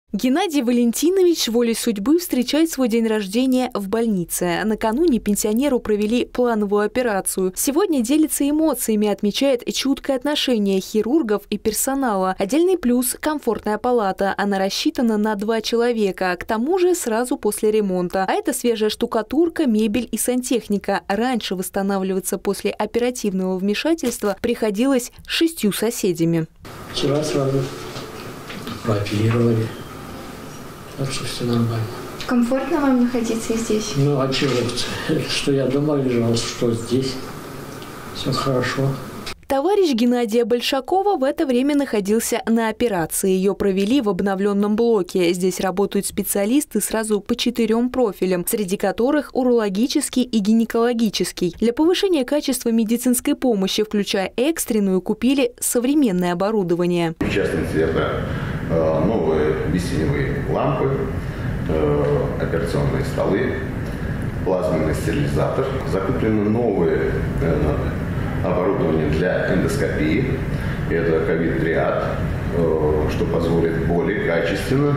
Геннадий Валентинович волей судьбы встречает свой день рождения в больнице. Накануне пенсионеру провели плановую операцию. Сегодня делится эмоциями, отмечает чуткое отношение хирургов и персонала. Отдельный плюс – комфортная палата. Она рассчитана на 2 человека, к тому же сразу после ремонта. А это свежая штукатурка, мебель и сантехника. Раньше восстанавливаться после оперативного вмешательства приходилось 6 соседями. Вчера сразу прооперировали. Так что все нормально. Комфортно вам находиться здесь? Ну, а чего? Что я дома лежал, что здесь. Все хорошо. Товарищ Геннадия Большакова в это время находился на операции. Ее провели в обновленном блоке. Здесь работают специалисты сразу по 4 профилям, среди которых урологический и гинекологический. Для повышения качества медицинской помощи, включая экстренную, купили современное оборудование. В частности, это новые бестеневые лампы, операционные столы, плазменный стерилизатор. Закуплено новое оборудование для эндоскопии. Это ковид-триад, что позволит более качественно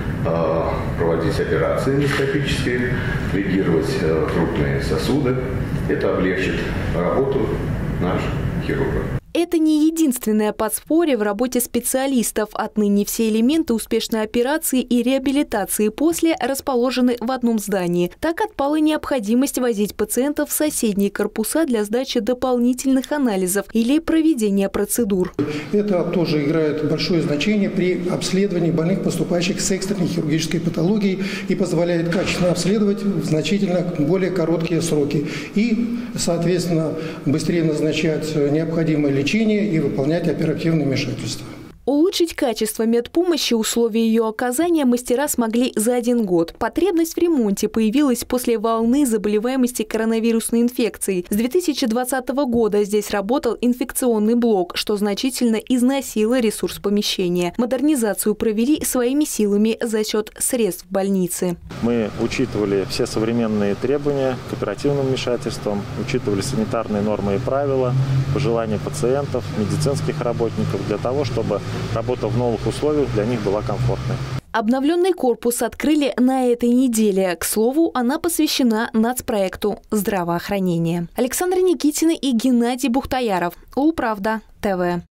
проводить операции эндоскопические, лигировать крупные сосуды. Это облегчит работу наших хирургов. Это не единственное подспорье в работе специалистов. Отныне все элементы успешной операции и реабилитации после расположены в одном здании. Так отпала необходимость возить пациентов в соседние корпуса для сдачи дополнительных анализов или проведения процедур. Это тоже играет большое значение при обследовании больных, поступающих с экстренной хирургической патологией, и позволяет качественно обследовать в значительно более короткие сроки. И, соответственно, быстрее назначать необходимое лечение и выполнять оперативные вмешательства. Улучшить качество медпомощи, условия ее оказания мастера смогли за 1 год. Потребность в ремонте появилась после волны заболеваемости коронавирусной инфекцией. С 2020 года здесь работал инфекционный блок, что значительно износило ресурс помещения. Модернизацию провели своими силами за счет средств больницы. Мы учитывали все современные требования к оперативным вмешательствам, учитывали санитарные нормы и правила, пожелания пациентов, медицинских работников для того, чтобы работа в новых условиях для них была комфортной. Обновленный корпус открыли на этой неделе. К слову, она посвящена нацпроекту здравоохранения. Александра Никитина и Геннадий Бухтаяров. Улправда ТВ.